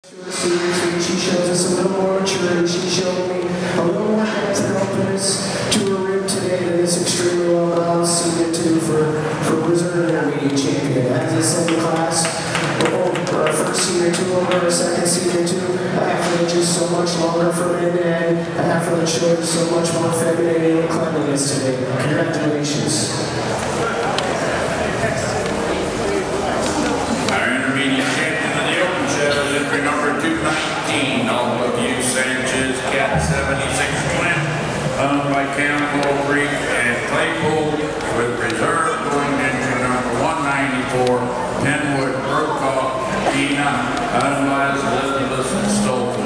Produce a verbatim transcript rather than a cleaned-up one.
She shows us a little more maturity. She showed me a little more depth and openness to her rib today that is extremely well balanced. Senior two for, for reserve intermediate champion. As I said in class, oh, our first senior two over our second senior two. A half an inch is so much longer from end to end. A half an inch short is so much more femininity and cleanliness today. Congratulations. Our intermediate champion of the open shadow is entry number two nineteen, all of you Sanchez, Cat seventy-six Twin, owned by Campbell Creek and Claypool, with reserve going into number one ninety-four, Penwood Brokaw, Ina, owned by Elizabeth Stoltz.